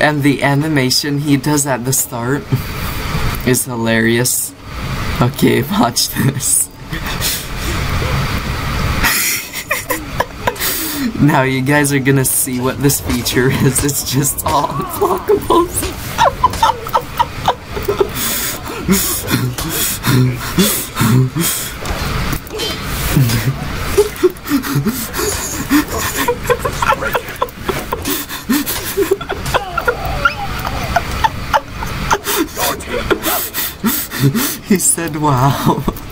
And the animation he does at the start is hilarious. Okay, watch this. Now you guys are gonna see what this feature is. It's just all unblockables. He said, wow.